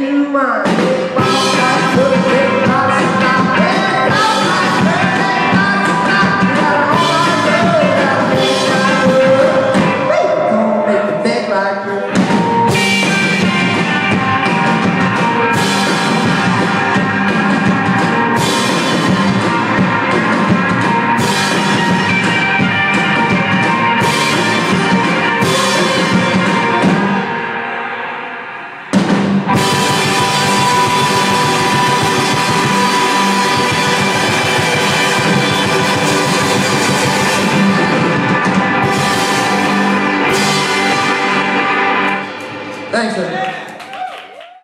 you mine. Like good big lots of time. Hey, God, like good lots of time. You got all my love, gotta make that good. Woo! Gonna make the bed like good. Thanks, sir.